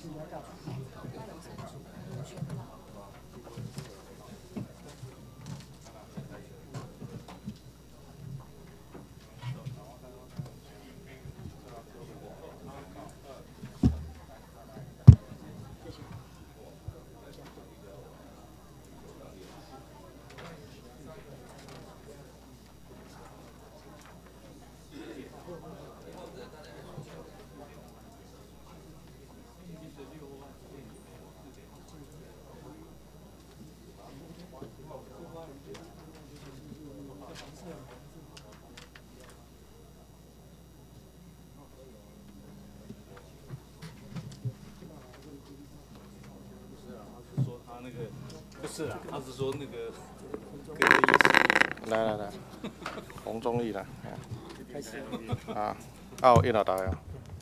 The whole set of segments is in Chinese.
不是啊，他是说那个来，洪忠义来， 开始啊，我一老大呀。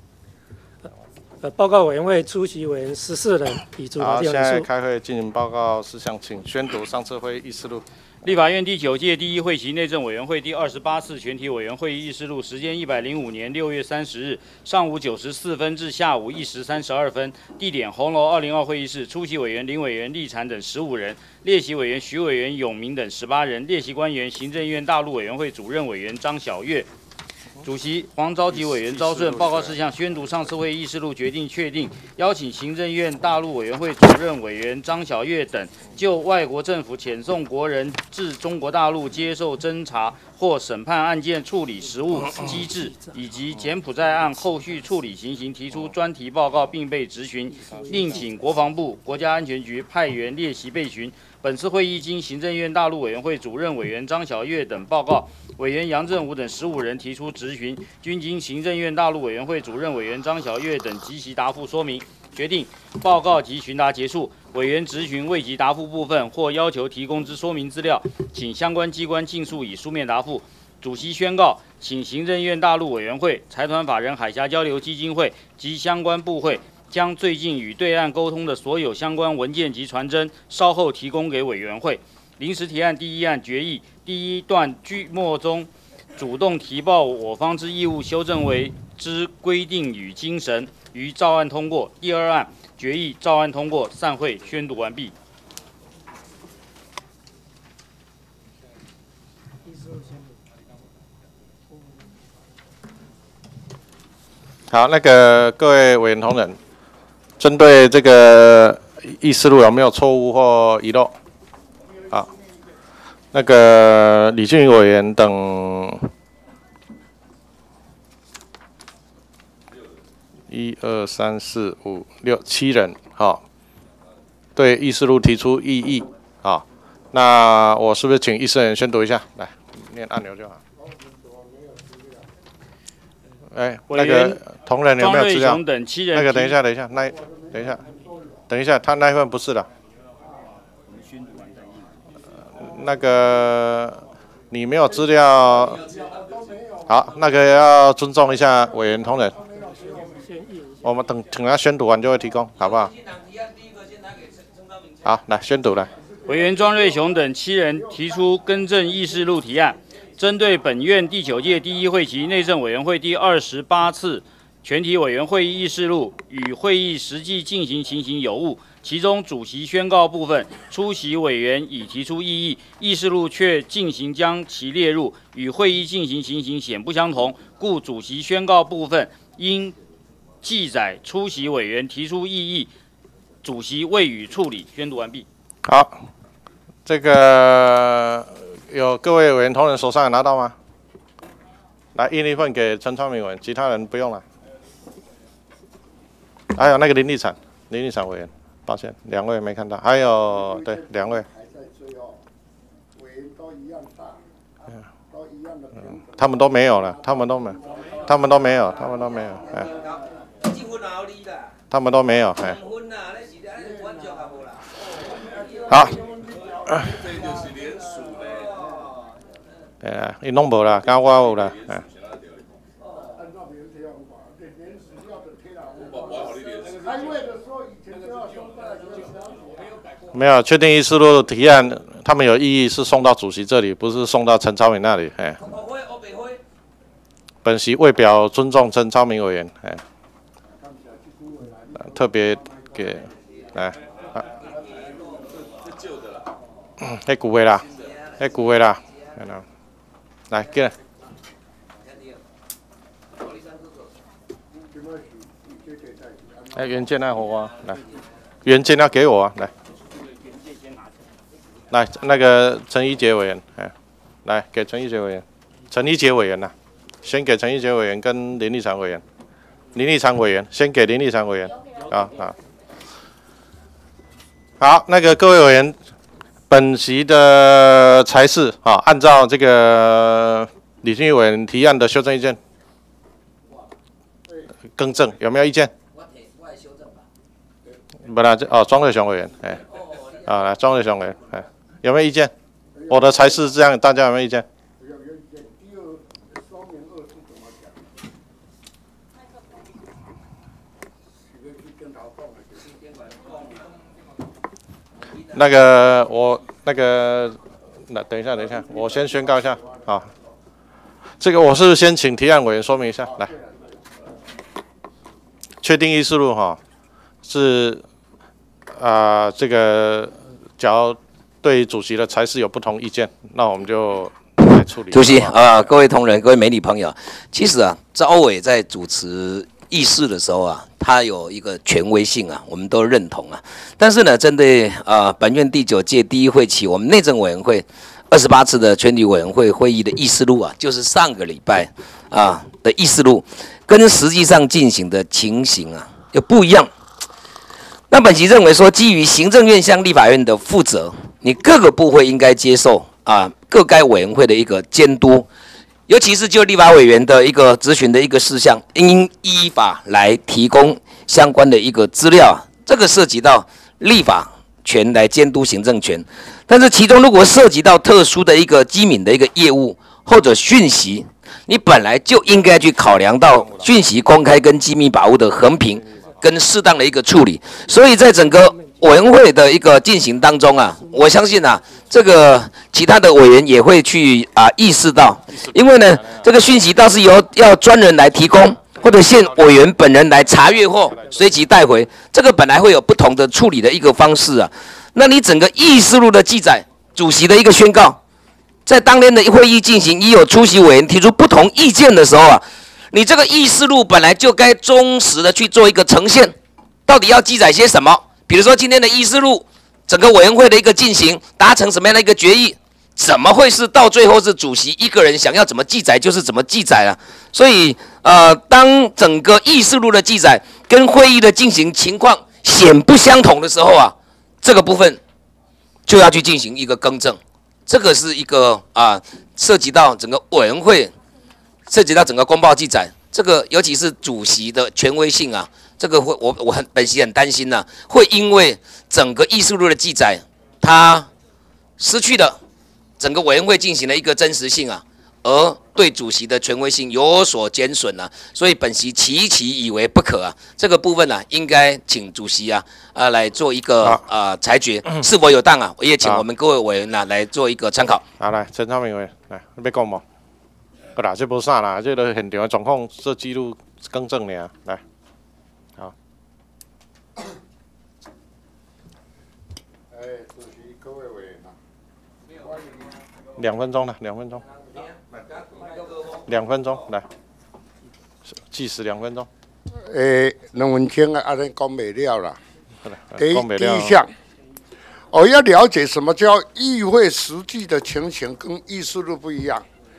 报告委员会出席委员14人，已足法定好，现在人数。 开会进行报告事项，请宣读上次会议议事录。 立法院第9届第1会期内政委员会第28次全体委员会议议事录，时间105年6月30日上午9时4分至下午1时32分，地点红楼202会议室，出席委员林委员立产等15人，列席委员徐委员永明等18人，列席官员行政院大陆委员会主任委员张晓月。主席黄召集委员招顺，报告事项宣读上次会议议事录，决定确定邀请行政院大陆委员会主任委员张晓月等就外国政府遣送国人至中国大陆接受侦查或审判案件处理实务机制，以及柬埔寨案后续处理情形提出专题报告，并被质询，另请国防部、国家安全局派员列席备询。本次会议经行政院大陆委员会主任委员张晓月等报告，委员杨振武等15人提出质询，均经行政院大陆委员会主任委员张晓月等即席答复说明，决定报告及询答结束。委员质询未及答复部分或要求提供之说明资料，请相关机关尽速以书面答复。主席宣告，请行政院大陆委员会、财团法人海峡交流基金会及相关部会将最近与对岸沟通的所有相关文件及传真，稍后提供给委员会。临时提案第1案决议第1段句末中，主动提报我方之义务修正为之规定与精神，于照案通过。第2案决议照案通过，散会宣读完毕。 好，各位委员同仁，针对这个议事录有没有错误或遗漏？好，李俊宇委员等1、2、3、4、5、6、7人，对议事录提出异议，那我是不是请议事人宣读一下？来，念按钮就好。同仁有没有资料？ 庄瑞雄等7人。 等一下，他那一份不是的。你没有资料。好，要尊重一下委员同仁。我们等他宣读完就会提供，好不好？好，来宣读来。 委员庄瑞雄等7人提出更正议事录提案。针对本院第9届第1会期内政委员会第28次全体委员会议议事录与会议实际进行情形有误，其中主席宣告部分，出席委员已提出异议，议事录却进行将其列入，与会议进行情形显不相同，故主席宣告部分应记载出席委员提出异议，主席未予处理。宣读完毕。 好，有各位委员同仁手上有拿到吗？来，印一份给陈昌明委员，其他人不用了。还有林立产委员，抱歉，2位没看到。还有对2位。委员都一样大，都一样的。他们都没有了，他们都没有。他们都没有。好。伊拢无啦，敢我有啦。没有确定议事录的提案，他们有异议是送到主席这里，不是送到陈超明那里。本席为表尊重陈超明委员，特别给来，迄旧的啦，迄旧的啦，来给来。哎，原件那我来，原件要给我啊，来。来，那个陈一杰委员，哎，来给陈一杰委员，陈一杰委员呐、先给陈一杰委员跟林立常委员，林立常委员先给林立常委员，好，那个各位委员，本席的裁示啊，按照这个李俊毅委员提案的修正意见更正，有没有意见？不然庄瑞雄委员，哎，来庄瑞雄委员，哎。有没有意见？我的裁示是这样，大家有没有意见？有意见。第二，双联2是怎么讲？那个等一下，我先宣告一下啊。这个我是先请提案委员说明一下，来，确定议事录哈，是这个假如对主席的裁示有不同意见，那我们就来处理。 主席各位同仁、各位媒体朋友，其实赵委在主持议事的时候他有一个权威性我们都认同但是呢，针对本院第9届第1会期我们内政委员会28次的全体委员会会议的议事录就是上个礼拜的议事录，跟实际上进行的情形又不一样。那本席认为说，基于行政院向立法院的负责，你各个部会应该接受各该委员会的一个监督，尤其是就立法委员的一个质询的一个事项，应依法来提供相关的一个资料这个涉及到立法权来监督行政权，但是其中如果涉及到特殊的一个机敏的一个业务或者讯息，你本来就应该去考量到讯息公开跟机密保护的衡平跟适当的一个处理，所以在整个委员会的一个进行当中我相信这个其他的委员也会去意识到，因为呢，这个讯息倒是要专人来提供，或者现委员本人来查阅后随即带回，这个本来会有不同的处理的一个方式那你整个议事录的记载，主席的一个宣告，在当天的会议进行，已有出席委员提出不同意见的时候你这个议事录本来就该忠实的去做一个呈现，到底要记载些什么？比如说今天的议事录，整个委员会的一个进行，达成什么样的一个决议？怎么会是到最后是主席一个人想要怎么记载就是怎么记载所以当整个议事录的记载跟会议的进行情况显不相同的时候这个部分就要去进行一个更正。这个是一个涉及到整个委员会。涉及到整个公报记载，这个尤其是主席的权威性这个会我本席很担心会因为整个议事录的记载，它失去了整个委员会进行的一个真实性而对主席的权威性有所减损所以本席其以为不可这个部分应该请主席来做一个裁决，是否有当我也请我们各位委员来做一个参考。 好，来陈昌明委员，来你要讲吗？啦，这无啥啦，这个现场的状况做记录更正呢。来，好。 主席、各位委员 2分钟了，2分钟。2分钟，来，计时2分钟。 梁文清安尼讲袂了啦。第一项，我要了解什么叫议会实际的情形跟议事录不一样。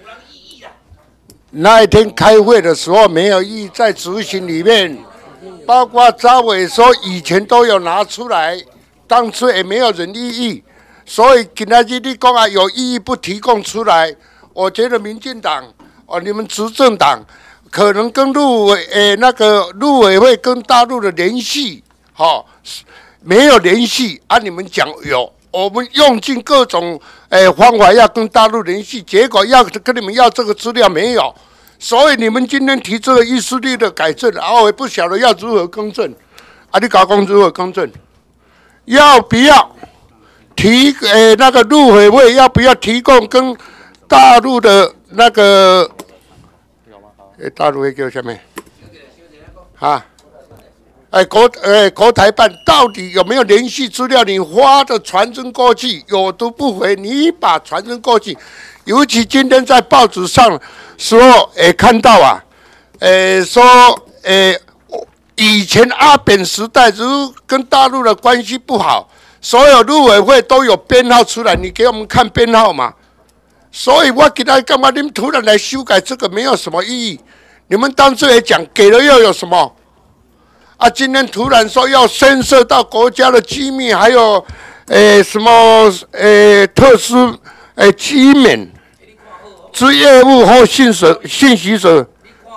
那一天开会的时候没有意义，在执行里面，包括赵委说以前都有拿出来，当初也没有人异议，所以今天你讲有异议不提供出来，我觉得民进党你们执政党可能跟陆委会跟大陆的联系没有联系你们讲有。我们用尽各种方法要跟大陆联系，结果要跟你们要这个资料没有，所以你们今天提这个议事录的改正，我也不晓得要如何更正，你搞公如何更正？要不要提那个陆委会要不要提供跟大陆的那个大陆会叫什么？ 国台办到底有没有联系资料？你发的传真过去有读不回，你把传真过去。尤其今天在报纸上时候，看到啊，说以前阿扁时代如跟大陆的关系不好，所有陆委会都有编号出来，你给我们看编号嘛。所以我给他干嘛？你们突然来修改这个没有什么意义。你们当初也讲给了又有什么？啊，今天突然说要牵涉到国家的机密，还有什么特殊机敏之业务或信息者。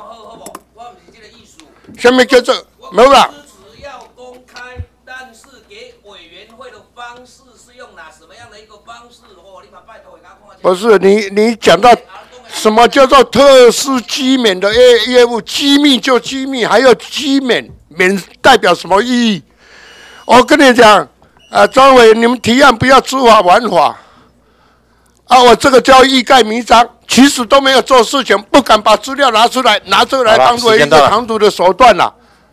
什么叫做没有啦？ 支持要公开，但是给委员会的方式是用什么样的一个方式？你把拜托给他看。 不是你讲到什么叫做特殊机敏的业务？机密就机密，还有机敏。免代表什么意义？我跟你讲，庄委，你们提案不要知法玩法。我这个叫欲盖弥彰，其实都没有做事情，不敢把资料拿出来当做一个唐突的手段了。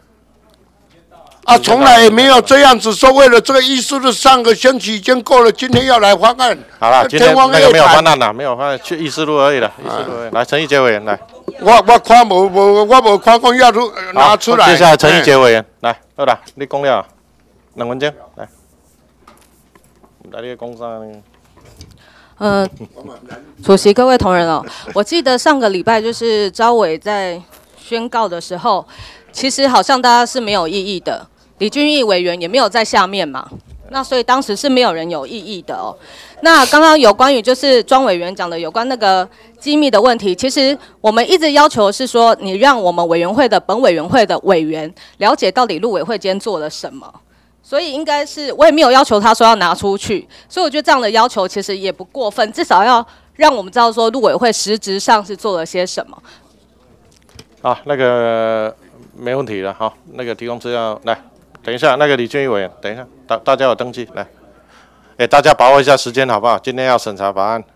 从来也没有这样子说，为了这个议事日上个星期已经过了，今天要来翻案。 好了，今天那个没有翻案了，没有翻案，去议事录而已了。议事录而已。来，陈义杰委员来。 我看无看讲要拿出来。 接下来陈义杰委员来，好啦，你讲了2分钟来，来你讲啥？ 主席、各位同仁哦，我记得上个礼拜就是召委在宣告的时候，其实好像大家是没有异议的，李俊毅委员也没有在下面嘛，那所以当时是没有人有异议的哦。那刚刚有关于就是庄委员讲的有关那个机密的问题，其实我们一直要求是说，你让我们委员会的本委员会的委员了解到底陆委会今天做了什么。所以应该是我也没有要求他说要拿出去，所以我觉得这样的要求其实也不过分，至少要让我们知道说陆委会实质上是做了些什么。 好，那个没问题了，好，那个提供资料来，等一下，那个李俊毅委员，等一下，大家有登记来，大家把握一下时间好不好？今天要审查法案，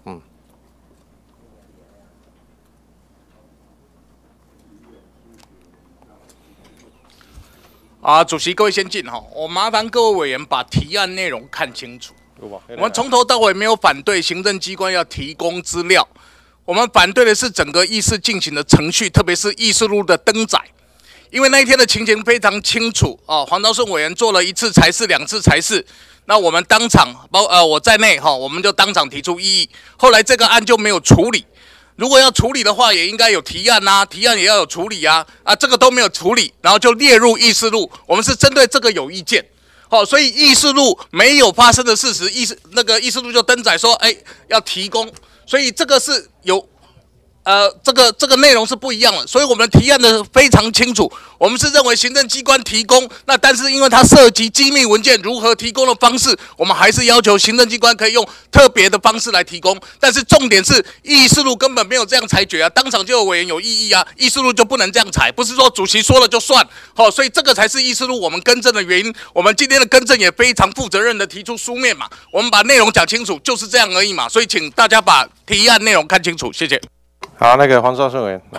主席，各位先进哈，我麻烦各位委员把提案内容看清楚。我们从头到尾没有反对行政机关要提供资料，我们反对的是整个议事进行的程序，特别是议事录的登载。因为那一天的情形非常清楚黄昭顺委员做了1次裁示、2次裁示，那我们当场我在内我们就当场提出异议。后来这个案就没有处理。如果要处理的话，也应该有提案啊，提案也要有处理啊，这个都没有处理，然后就列入议事录，我们是针对这个有意见，所以议事录没有发生的事实，议事录就登载说，要提供，所以这个是有。这个内容是不一样的，所以我们提案的非常清楚。我们是认为行政机关提供，那但是因为它涉及机密文件如何提供的方式，我们还是要求行政机关可以用特别的方式来提供。但是重点是议事录根本没有这样裁决啊，当场就有委员有异议啊，议事录就不能这样裁，不是说主席说了就算。所以这个才是议事录我们更正的原因。我们今天的更正也非常负责任的提出书面嘛，我们把内容讲清楚，就是这样而已嘛。所以请大家把提案内容看清楚，谢谢。 好，那个黄昭顺委员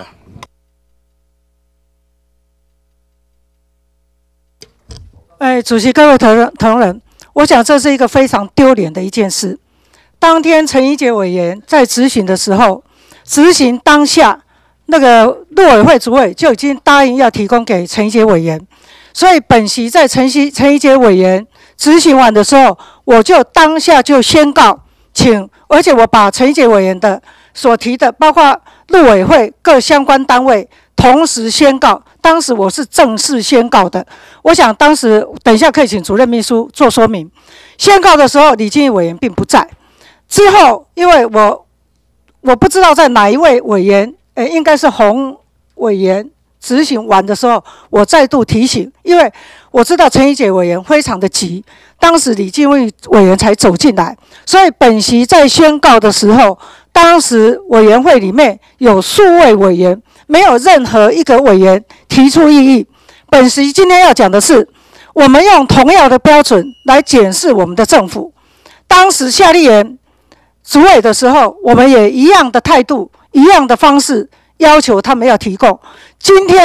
来。主席、各位同仁，我想这是一个非常丢脸的一件事。当天陈怡杰委员在质询的时候，执行当下那个陆委会主委就已经答应要提供给陈怡杰委员，所以本席在陈怡杰委员质询完的时候，我就当下就宣告，而且我把陈怡杰委员的所提的，包括陆委会各相关单位同时宣告，当时我是正式宣告的。我想当时等一下可以请主任秘书做说明。宣告的时候，李金义委员并不在。之后，因为我不知道在哪一位委员，应该是洪委员执行完的时候，我再度提醒，因为我知道陈怡杰委员非常的急，当时李金义委员才走进来，所以本席在宣告的时候，当时委员会里面有数位委员，没有任何一个委员提出异议。本席今天要讲的是，我们用同样的标准来检视我们的政府。当时夏立言主委的时候，我们也一样的态度、一样的方式要求他们要提供。今天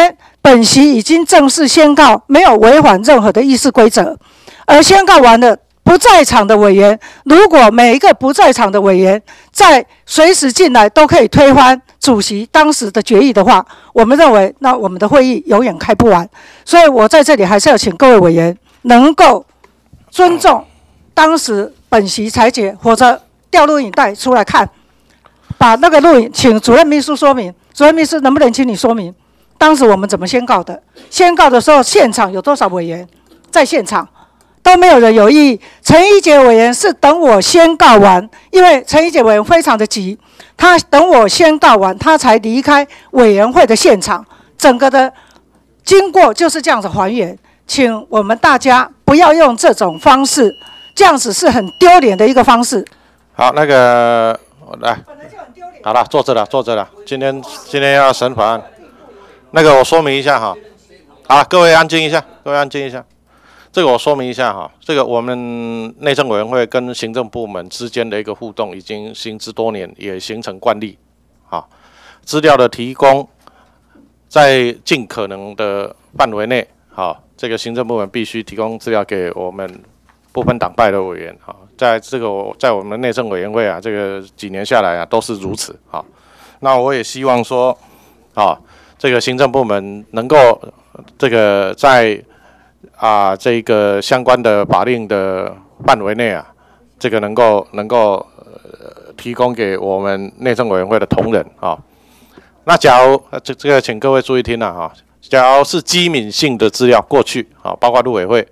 本席已经正式宣告没有违反任何的议事规则，而宣告完了。不在场的委员，如果每一个不在场的委员在随时进来都可以推翻主席当时的决议的话，我们认为那我们的会议永远开不完。所以我在这里还是要请各位委员能够尊重当时本席裁决，或者调录影带出来看，把那个录影请主任秘书说明。主任秘书能不能请你说明当时我们怎么宣告的？宣告的时候现场有多少委员在现场？都没有人有异议。陈一杰委员是等我宣告完，因为陈一杰委员非常的急，他等我宣告完，他才离开委员会的现场。整个的经过就是这样子还原，请我们大家不要用这种方式，这样子是很丢脸的一个方式。 好，那个来，好了，坐着了，坐着了。今天要审法案，那个我说明一下哈。好，各位安静一下，各位安静一下。这个我说明一下哈，这个我们内政委员会跟行政部门之间的一个互动已经行之多年，也形成惯例。好，资料的提供在尽可能的范围内，好，这个行政部门必须提供资料给我们不分党派的委员。好，在我们内政委员会啊，这个几年下来啊都是如此。好，那我也希望说，好，这个行政部门能够这个在这个相关的法令的范围内啊，这个能够提供给我们内政委员会的同仁啊。那假如这个请各位注意听了哈，假如是机敏性的资料，过去啊，包括陆委会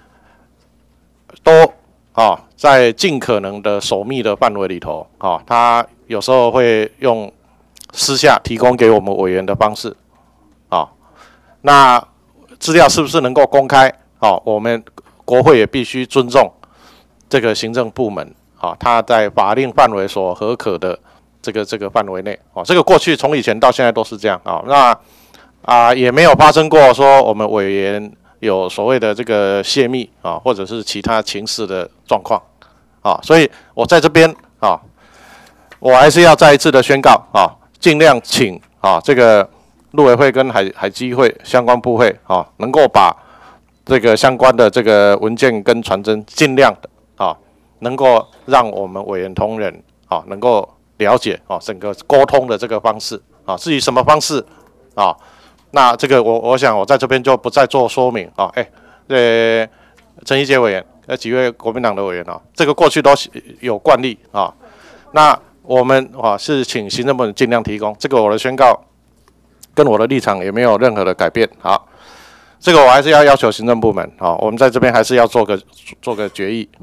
都在尽可能的守密的范围里头啊，他有时候会用私下提供给我们委员的方式啊，那资料是不是能够公开？我们国会也必须尊重这个行政部门他在法令范围所核可的这个范围内这个过去从以前到现在都是这样那也没有发生过说我们委员有所谓的这个泄密或者是其他情势的状况所以我在这边我还是要再一次的宣告尽量请这个陆委会跟海基会相关部会能够把这个相关的这个文件跟传真尽量的能够让我们委员同仁能够了解整个沟通的这个方式至于什么方式那这个我想我在这边就不再做说明陈一杰委员几位国民党的委员这个过去都有惯例那我们是请行政部门尽量提供，这个我的宣告跟我的立场也没有任何的改变。好，这个我还是要求行政部门我们在这边还是要做个决议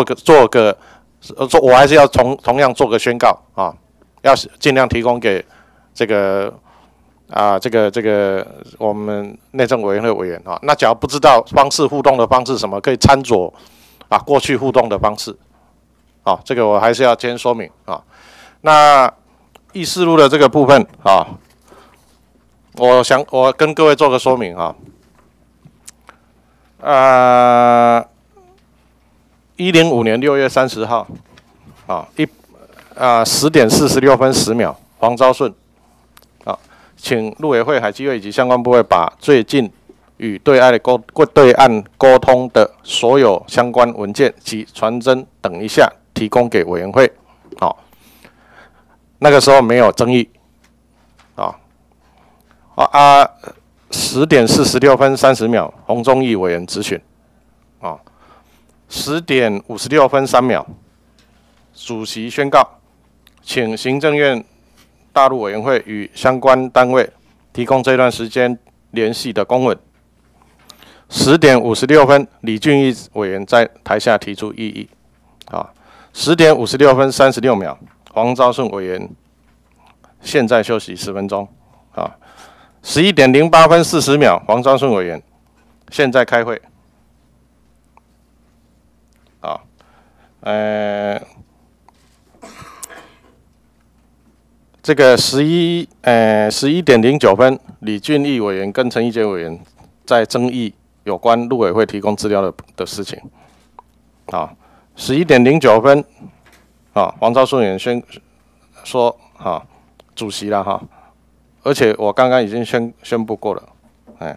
我还是要同样做个宣告要尽量提供给这个我们内政委员会委员那假如不知道互动的方式什么，可以参酌过去互动的方式这个我还是要先说明那议事录的这个部分我跟各位做个说明105年6月30号10点46分10秒，黄昭顺请陆委会、海基会以及相关部会把最近与对岸沟通的所有相关文件及传真等一下提供给委员会。那个时候没有争议。10点46分30秒，洪忠义委员质询。10点56分3秒，主席宣告，请行政院大陆委员会与相关单位提供这段时间联系的公文。10点56分，李俊毅委员在台下提出异议。10点56分36秒，黄昭顺委员现在休息10分钟。11点08分40秒，黄昭顺委员现在开会。这个11点09分，李俊毅委员跟陈一杰委员在争议有关陆委会提供资料的事情。11点09分，黄昭顺委员说主席了而且我刚刚已经宣布过了，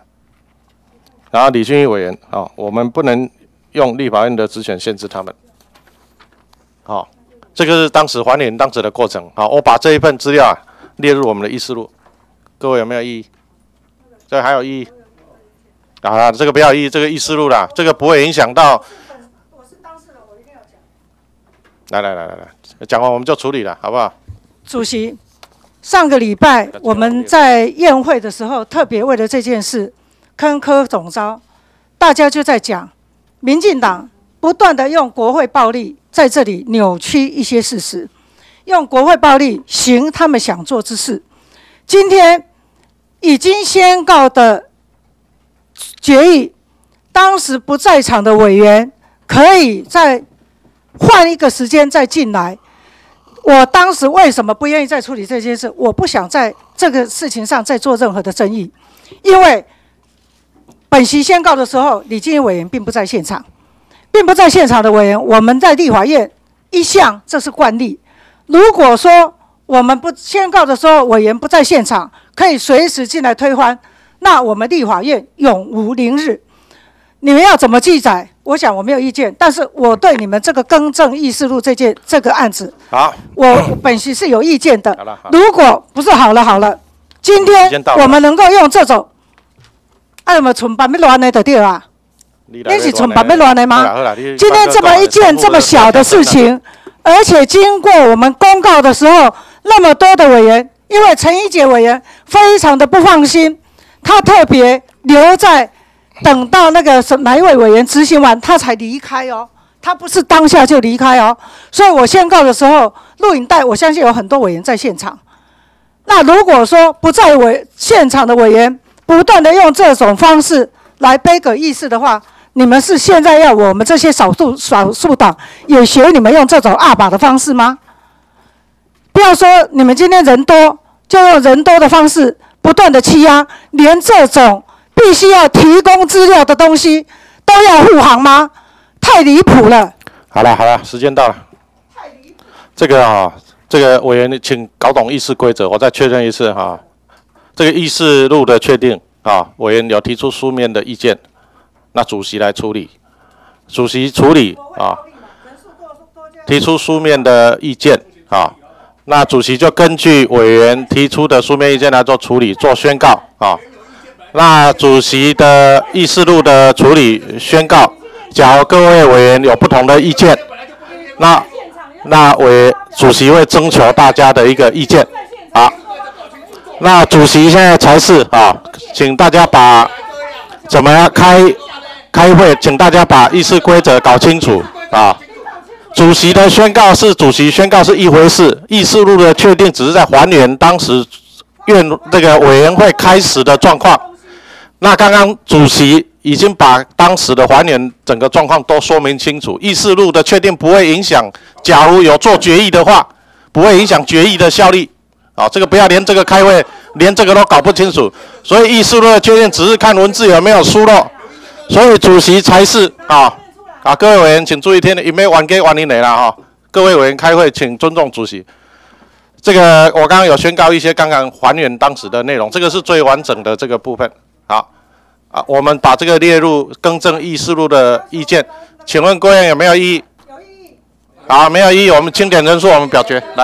然后李俊毅委员啊，我们不能用立法院的职权限制他们。好，这个是当时还原当时的过程。好，我把这一份资料列入我们的议事录，各位有没有异议？这还有异议？啊，这个不要异议，这个议事录啦，这个不会影响到。我是当事人，我一定要讲。来，讲完我们就处理了，好不好？ 主席，上个礼拜我们在宴会的时候，特别为了这件事，坑柯总召，大家就在讲，民进党不断的用国会暴力在这里扭曲一些事实，用国会暴力行他们想做之事。今天已经宣告的决议，当时不在场的委员可以再换一个时间再进来。我当时为什么不愿意再处理这件事？我不想在这个事情上再做任何的争议，因为本席宣告的时候，李俊毅委员并不在现场，并不在现场的委员，我们在立法院一向这是惯例。如果说我们不宣告的时候，委员不在现场，可以随时进来推翻，那我们立法院永无宁日。你们要怎么记载？我想我没有意见，但是我对你们这个更正议事录这个案子， 好， 我本席是有意见的。如果不是好了，今天我们能够用这种，有没有存版要乱的就对啊？你是存版要乱的吗？今天这么一件这么小的事情，而且经过我们公告的时候，那么多的委员，因为陈怡杰委员非常的不放心，他特别留在。等到那个哪一位委员执行完，他才离开哦，他不是当下就离开哦。所以我宣告的时候，录影带我相信有很多委员在现场。那如果说不在现场的委员不断的用这种方式来杯葛议事的话，你们是现在要我们这些少数党也学你们用这种二把的方式吗？不要说你们今天人多，就用人多的方式不断的欺压，连这种。必须要提供资料的东西都要护航吗？太离谱了！ 好了，时间到了。这个委员，请搞懂议事规则，我再确认一次哈。这个议事录的确定啊，委员有提出书面的意见，那主席来处理，主席处理啊，提出书面的意见啊，那主席就根据委员提出的书面意见来做处理，做宣告啊。那主席的议事录的处理宣告，假如各位委员有不同的意见，那主席会征求大家的一个意见啊。那主席现在才是啊，请大家把怎么样开会，请大家把议事规则搞清楚啊。主席的宣告是主席宣告是一回事，议事录的确定只是在还原当时这个委员会开始的状况。那刚刚主席已经把当时的还原整个状况都说明清楚，议事录的确定不会影响，假如有做决议的话，不会影响决议的效力。啊，这个不要连这个开会，连这个都搞不清楚。所以议事录的确定只是看文字有没有疏漏，所以主席才是各位委员请注意听，有没有完给完你来了哈？各位委员开会请尊重主席。这个我刚刚有宣告一些刚刚还原当时的内容，这个是最完整的这个部分。好，我们把这个列入更正议事录的意见，请问各位有没有异议？有异议。好，没有异议，我们清点人数，我们表决来。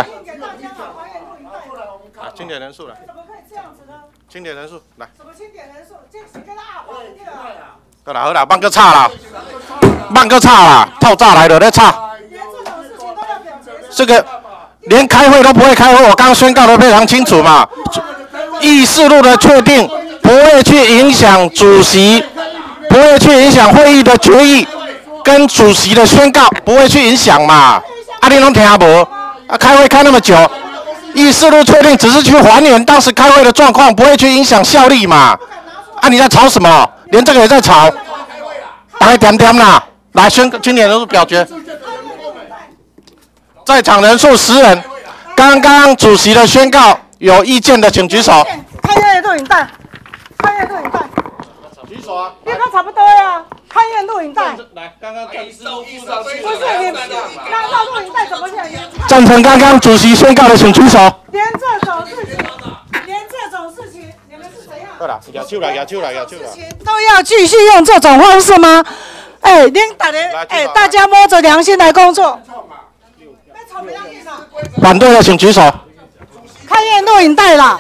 清点人数来。怎么可以这样子呢？清点人数来。怎么清点人数？这是跟他好啦，放个叉啦，透炸来了再叉。这个连开会都不会开会，我刚刚宣告的非常清楚嘛。议事录的确定。不会去影响主席，不会去影响会议的决议，跟主席的宣告不会去影响嘛？你拢听无？开会开那么久，议事录确定只是去还原当时开会的状况，不会去影响效力嘛？你在吵什么？连这个也在吵？大家点啦！来，清点人数表决。在场人数10人。刚刚主席的宣告有意见的请举手。 开院录影带。看院录影带，举手啊！你看差不多呀。看院录影带，来，刚刚不是你，那录影带怎么讲？ 赞成刚刚主席宣告的请举手。 连这种事情，你们是怎样？ 好啦，举手啦。 都要继续用这种方式吗？哎，您大家摸着良心来工作。 反对的请举手。 开业录影带啦，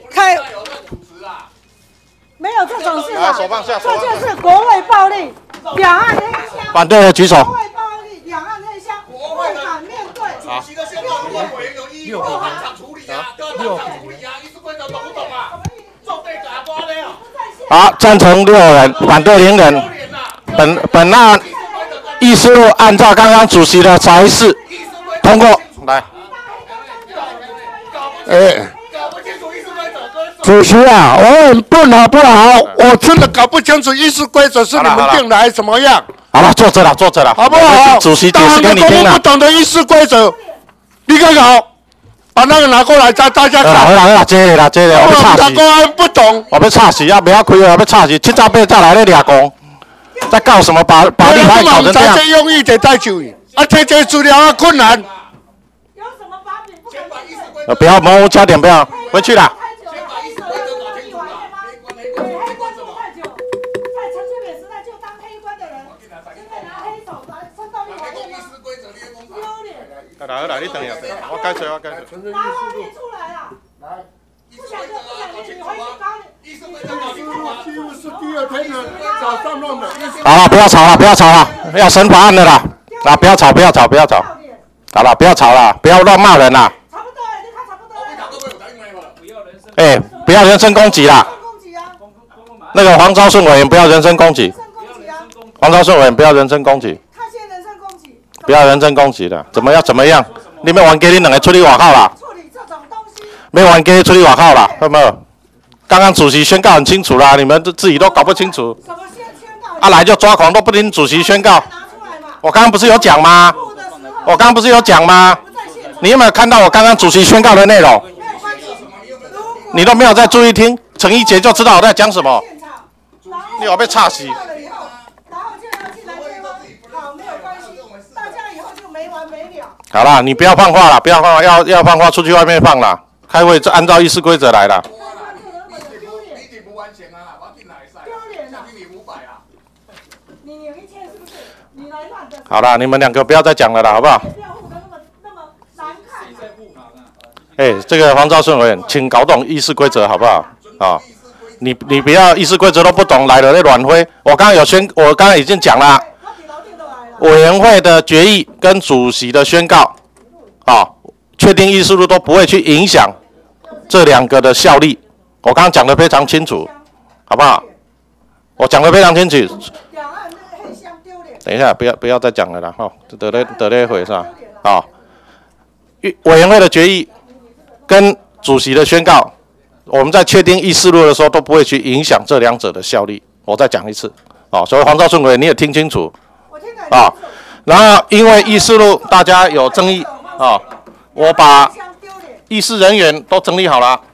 没有这种事啦， 手放下， 这就是国会暴力，两岸黑箱。 反对的举手。 国会暴力，两岸黑箱，不敢面对。 好。好，赞成6人，反对0人。本案议事录按照刚刚主席的裁示通过。来。 主席啊，我很笨好不好？我真的搞不清楚议事规则是你们定的还是怎么样？ 好了，坐着了， 好不好？ 主席解释给你听了。 不懂的议事规则，立刻搞，把那个拿过来，大家搞。 好啦，这个，我要插死。 不懂， 我要插死，不要开，我要插死，7早8早来咧抓工，在搞什么？把立法搞成这样。 用意得再久，这资料啊困难。 有什么把柄不敢？ 不要模糊焦点，不要回去啦。来，你等一下，我改水。 拿画面出来啦！来，不想就你回去搞你。 几乎是第二天的早上弄的。 好了，不要吵了，要审法案的啦！啊，不要吵。好了，不要吵了，不要乱骂人啦。 差不多，你看差不多。 哎，不要人身攻击啦！那个黄昭顺委员不要人身攻击。黄昭顺委员不要人身攻击。不要人身攻击的，怎么样？你们玩给你两个出去外口啦！ 处理这种东西。 没玩给出去外口啦，有没有？刚刚主席宣告很清楚啦，你们自己都搞不清楚。 什么宣告？ 来就抓狂，都不听主席宣告。我刚刚不是有讲吗？你有没有看到我刚刚主席宣告的内容？你都没有在注意听，陈一杰就知道我在讲什么。你有被插死？好啦，你不要放话了，要放话出去外面放啦。开会就按照议事规则来啦。好啦，你们2个不要再讲了啦，好不好？这个黄昭顺委员，请搞懂议事规则好不好？你不要议事规则都不懂，来了那乱挥。我刚刚已经讲了。委员会的决议跟主席的宣告，确定议事录都不会去影响这2个的效力。我刚刚讲得非常清楚，好不好？我讲得非常清楚。等一下，不要再讲了啦，得了一回是吧？委员会的决议跟主席的宣告，我们在确定议事录的时候都不会去影响这2者的效力。我再讲一次，所以黄昭顺委员你也听清楚。然后因为议事录大家有争议我把议事人员都整理好了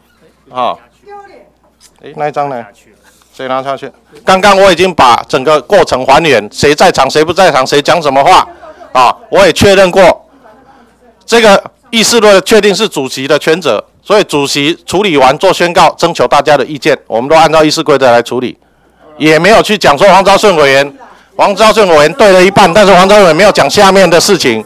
那一张呢？谁拿下去？刚刚我已经把整个过程还原，谁在场谁不在场，谁讲什么话我也确认过。这个议事录的确定是主席的权责，所以主席处理完做宣告，征求大家的意见，我们都按照议事规则来处理，也没有去讲说黄昭顺委员对了一半，但是黄昭顺委员没有讲下面的事情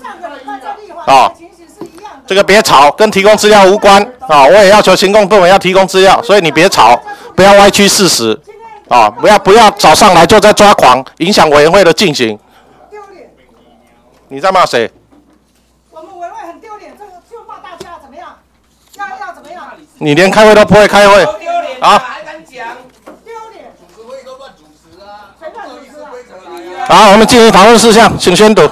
这个别吵，跟提供资料无关我也要求行政部门要提供资料，所以你别吵，不要歪曲事实不要早上来就在抓狂，影响委员会的进行。你在骂谁？ 我们委员会很丢脸，这个就骂大家怎么样？要怎么样？ 你连开会都不会开会还敢讲？丢脸！主持会议都乱主持啊！谁乱主持啊？ 好，我们进行讨论事项，请宣读。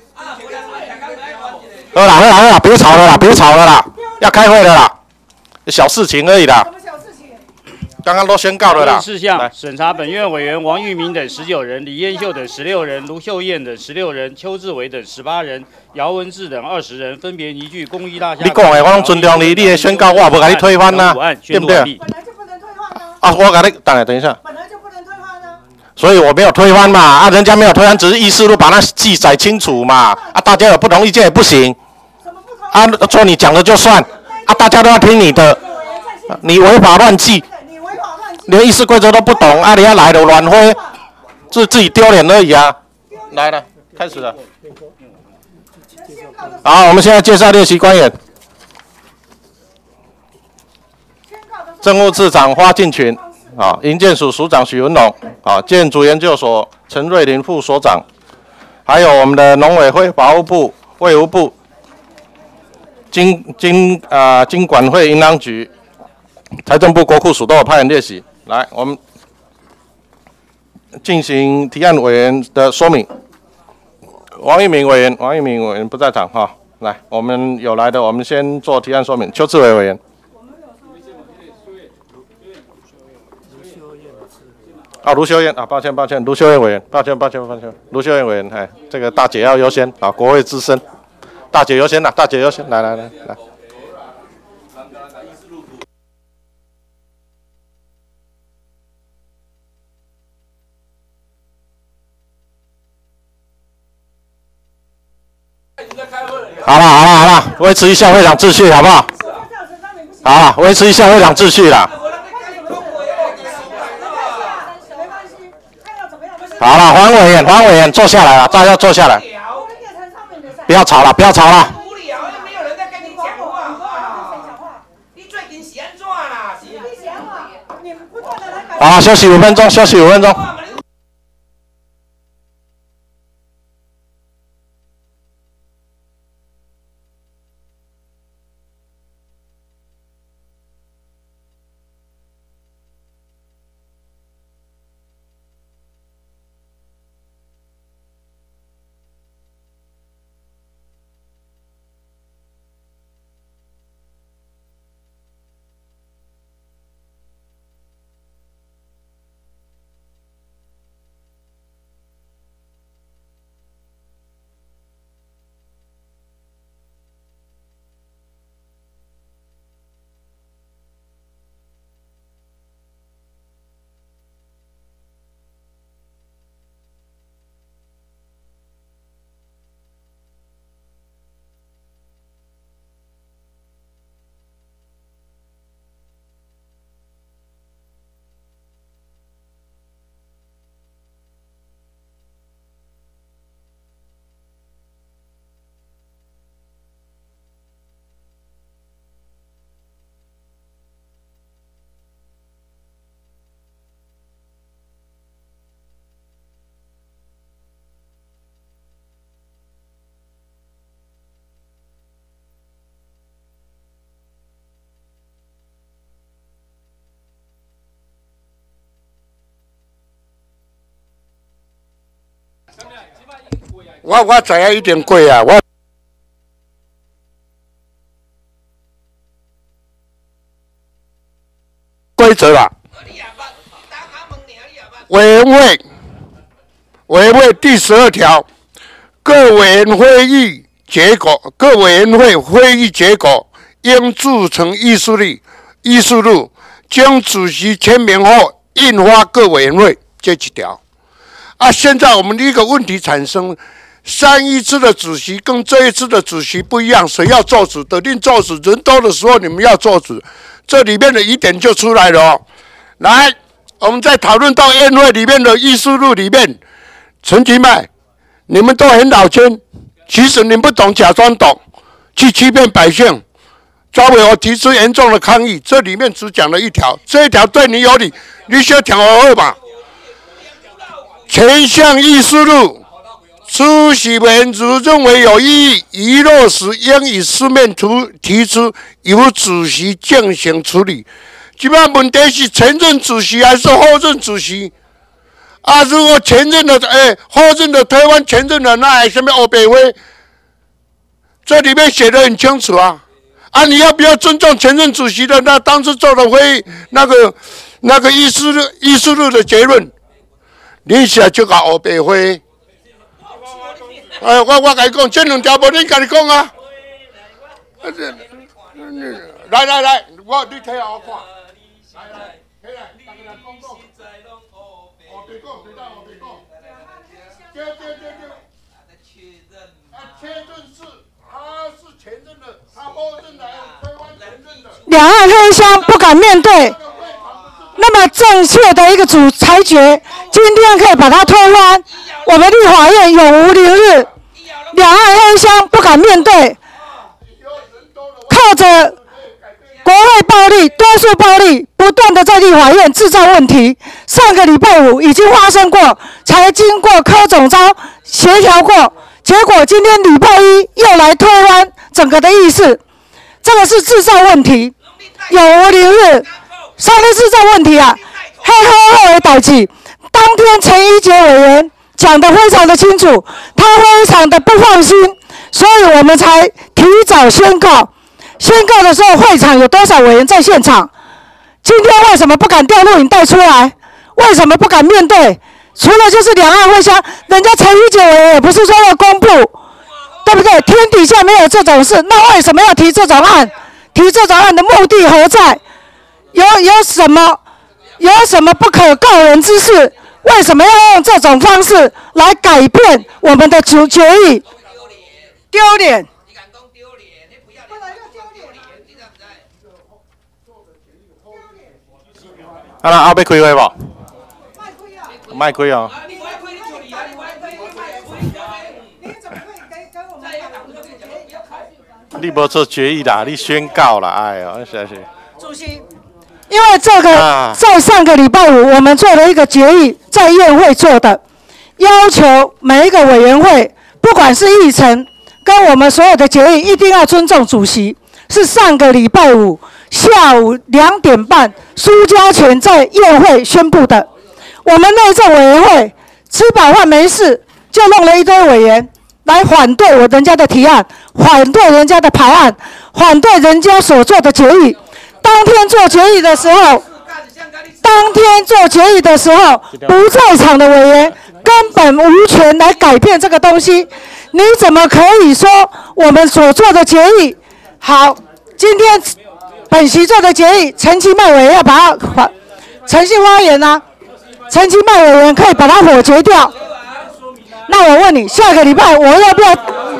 好啦，别吵了啦，要开会了啦，小事情而已啦。刚刚都宣告了啦。 事项审查本院委员王玉明等19人，李彦秀等16人，卢秀燕等16人，邱志伟等18人，姚文智等20人，分别依据公益大厦。 你讲的我拢尊重你，你的宣告我也不给你推翻呐，对不对？ 本来就不能推翻我给你等一下。 本来就不能推翻所以我没有推翻嘛，人家没有推翻，只是议事录把它记载清楚嘛，大家有不同意见也不行。说你讲的就算，大家都要听你的，你违法乱纪。 连议事规则都不懂啊！你要来了乱挥，自己丢脸而已啊！来了，开始了。好，我们现在介绍列席官员。政务次长花敬群，啊，营建署署长许文龙，啊，建筑研究所陈瑞麟副所长，还有我们的农委会、法务部、卫福部、经管会、银行局、财政部、国库署都有派人列席。来，我们进行提案委员的说明。王玉明委员不在场哈。来，我们有来的，我们先做提案说明。邱志伟委员。啊，卢秀燕啊，抱歉，卢秀燕委员，抱歉，卢秀燕委员，哎，这个大姐要优先啊，国会资深，大姐优先啦，大姐优先，来。好了，维持一下会场秩序，好不好？好了，维持一下会场秩序啦。好了，黄委员坐下来了，大家坐下来，不要吵了。无聊，又没有人在跟你讲话。你最近是安怎啦？好，休息5分钟。我知影一定过啊，我规则啦。委员会第12条，各委员会议结果应铸成议事录，经主席签名后印发各委员会，这几条。啊，现在我们一个问题产生。上一次的主席跟这一次的主席不一样，谁要做主？得定做主，人多的时候你们要做主，这里面的疑点就出来了哦。来，我们再讨论到宴会里面的议事录里面，陈其迈，你们都很老千，其实你不懂，假装懂，去欺骗百姓。招委我提出严重的抗议，这里面只讲了一条，这一条对你有利，你需要听我嘛？前项议事录。出席委员如认为有异议，遗漏时应以书面提出，由主席进行处理。基本问题是前任主席还是后任主席？啊，如果前任的后任的推翻前任的，那还什么欧北会？这里面写得很清楚啊！啊，你要不要尊重前任主席的那当时做的会议那个议事录的结论？你现在就搞欧北会。我甲你讲，这2条无你甲你讲啊！来，你睇下我看。来，起来，大家来讲。别讲，别讲。确认是他是前任的，他后任的，推翻前任的。 两岸黑箱不敢面对。 那么正确的一个裁决，今天可以把它推翻。我们立法院永无宁日，两岸黑箱不敢面对，靠着国会暴力、多数暴力，不断的在立法院制造问题。上个礼拜五已经发生过，才经过柯总召协调过，结果今天礼拜一又来推翻整个的议事，这个是制造问题，永无宁日。上面制造问题啊，黑黑的代志。当天陈怡杰委员讲得非常的清楚，他非常的不放心，所以我们才提早宣告。宣告的时候，会场有多少委员在现场？今天为什么不敢调录影带出来？为什么不敢面对？除了就是两岸会相，人家陈怡杰委员也不是说要公布，对不对？天底下没有这种事，那为什么要提这种案？提这种案的目的何在？有什么不可告人之事？为什么要用这种方式来改变我们的决议？丢脸！ 啊，那后要开会无？卖开啊！你无做决议啦，你宣告啦，哎呦，实在是。 主席。因为这个在上个礼拜五我们做了一个决议，在院会做的，要求每一个委员会，不管是议程跟我们所有的决议，一定要尊重主席。是上个礼拜五下午2点半，苏家全在院会宣布的。我们内政委员会吃饱饭没事，就弄了一堆委员来反对人家的提案，反对人家的排案，反对人家所做的决议。当天做决议的时候，不在场的委员根本无权来改变这个东西。你怎么可以说我们所做的决议好？今天本席做的决议，陈其迈委员要把它诚信发言啊，陈其迈委员可以把它否决掉。那我问你，下个礼拜我要不要？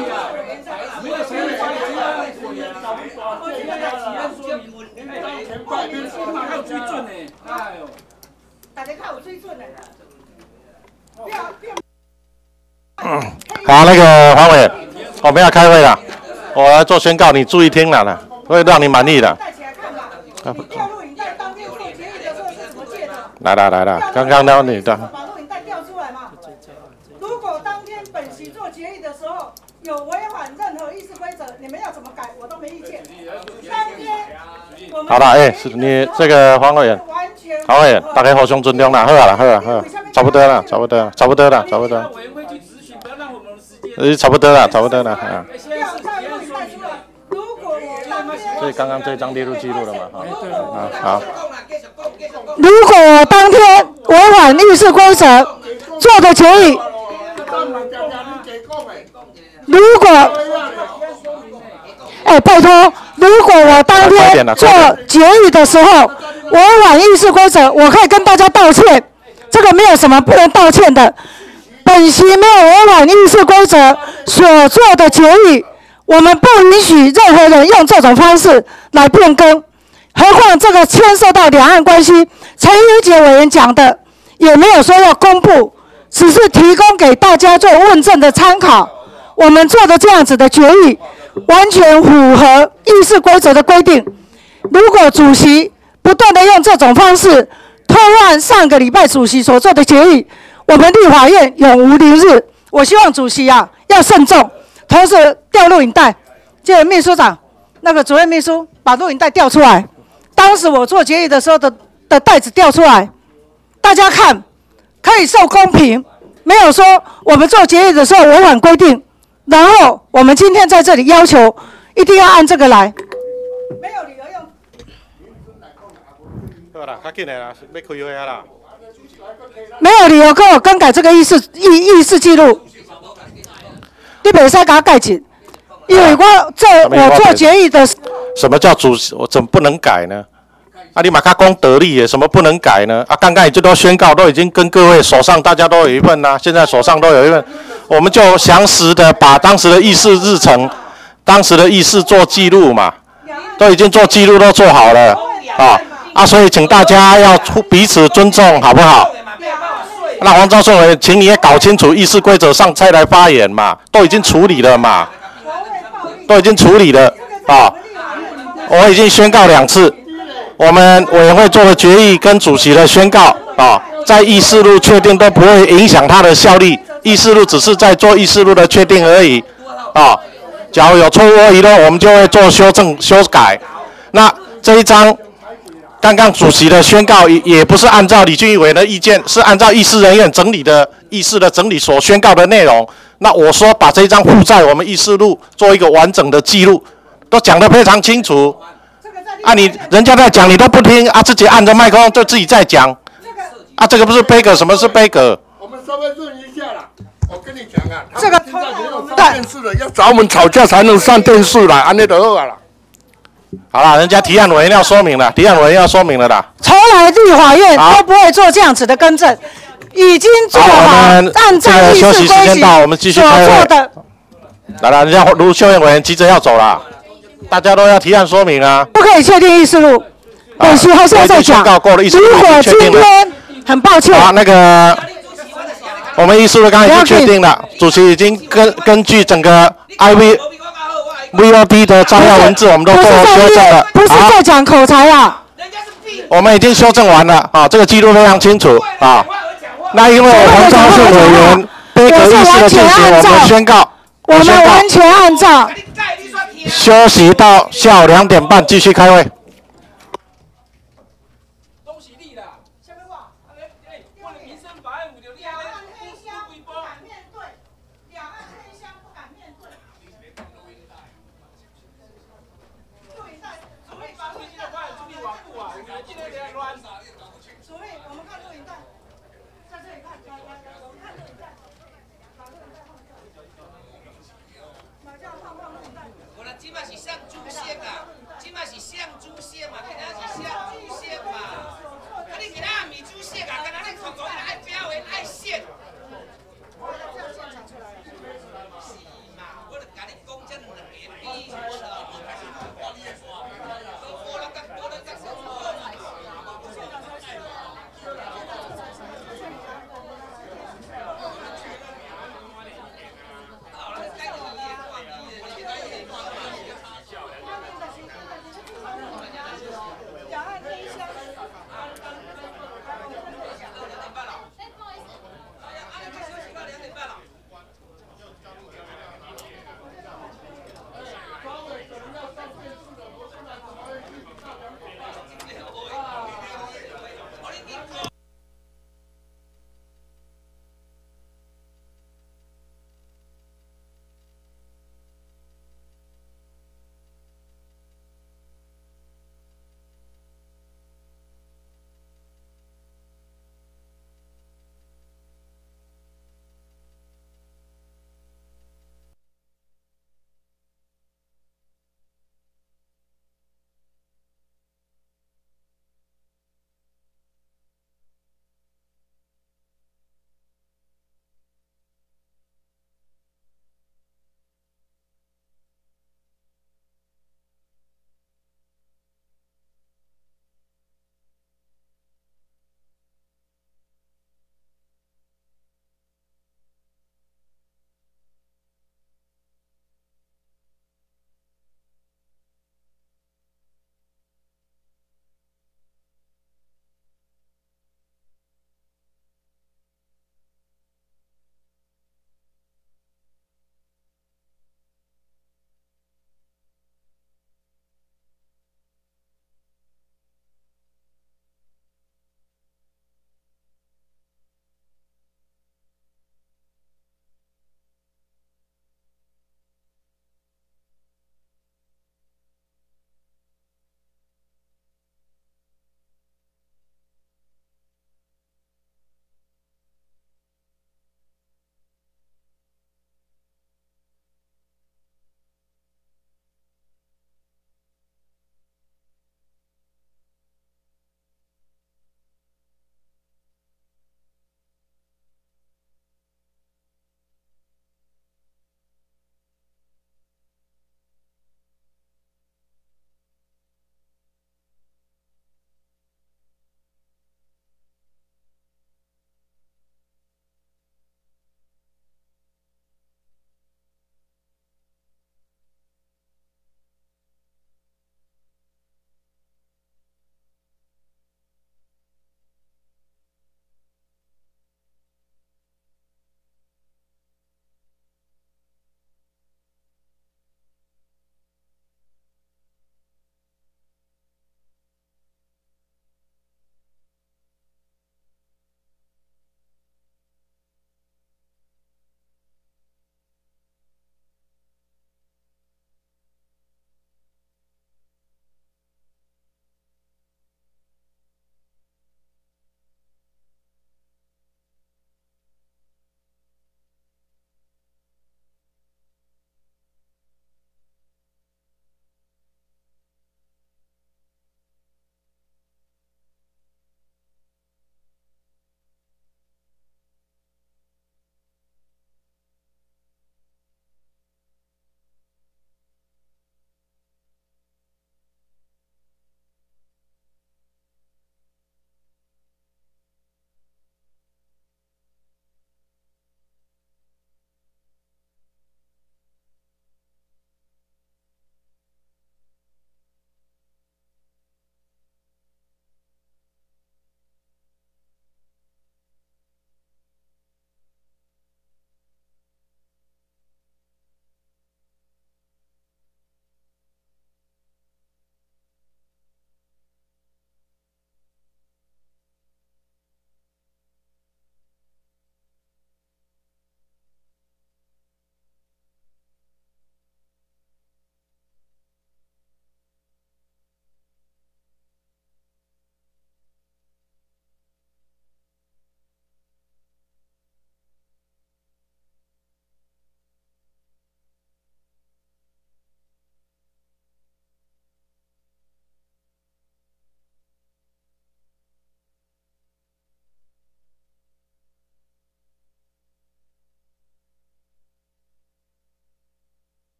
好，那个黄委员，我们要开会了，我来做宣告，你注意听了，会让你满意的。来了，刚刚那你的。 把录影带调出来嘛。如果当天本席做决议的时候有违反任何议事规则，你们要怎么改，我都没意见。当天我们好了，是你这个黄委员，黄委员，大家互相尊重啦，好啊，差不多了。差不多了，差不多了。所以刚刚这张列入记录了嘛？好。 如果我当天违反议事规则做的决议，拜托，如果我当天做决议的时候违反议事规则，我可以跟大家道歉，这个没有什么不能道歉的。本席没有违反议事规则所做的决议，我们不允许任何人用这种方式来变更。何况这个牵涉到两岸关系，陈怡杰委员讲的也没有说要公布，只是提供给大家做问政的参考。我们做的这样子的决议，完全符合议事规则的规定。如果主席不断的用这种方式推翻上个礼拜主席所做的决议，我们立法院永无宁日。我希望主席要慎重，同时调录影带，借着秘书长那个主任秘书把录影带调出来。当时我做决议的时候的袋子调出来，大家看，可以受公平，没有说我们做决议的时候违反规定，然后我们今天在这里要求一定要按这个来，没有理由用。 好啦，较紧的啦，要开会啊啦。 没有理由跟我更改这个议事记录，你袂使给他改进，因为我做决议的。 什么叫主席？我怎么不能改呢？啊，你马卡公得力耶，什么不能改呢？啊，刚刚也就都宣告，都已经跟各位手上大家都有一份啦，现在手上都有一份，我们就详实的把当时的议事日程、当时的议事做记录嘛，都已经做记录都做好了啊。 啊，所以请大家要彼此尊重，好不好？那黄昭顺委员，请你也搞清楚议事规则上再来发言嘛，都已经处理了嘛，都已经处理了啊。我已经宣告2次，我们委员会做的决议跟主席的宣告啊，在议事录确定都不会影响它的效力，议事录只是在做议事录的确定而已啊。假如有错误或遗漏，我们就会做修正修改。那这一章。刚刚主席的宣告也不是按照李俊毅委员的意见，是按照议事人员整理的议事的整理所宣告的内容。那我说把这一张附在我们议事录做一个完整的记录，都讲得非常清楚。啊，人家在讲你都不听啊，自己按着麦克风就自己在讲。啊，这个不是杯葛，什么是杯葛？我们稍微润一下啦。我跟你讲啊，这个上电视的要找我们吵架才能上电视啦，安尼就好啊啦。好了，人家提案委员要说明了，提案委员要说明了啦。 从来立法院都不会做这样子的更正，已经做好按照议事规矩所做的。 来了，人家卢秀燕委员急着要走了，大家都要提案说明啊。 不可以确定议事录，委席还是要再讲。如果今天很抱歉， 好，那个我们议事录刚才已经确定了，主席已经根据整个 VOD 的摘要文字，我们都做修正了。 不是在讲口才啊！ 我们已经修正完了啊，这个记录非常清楚啊。那因为黄昭顺委员杯葛议事的进行，我们宣告， 我们完全按照。 休息到下午2点半，继续开会。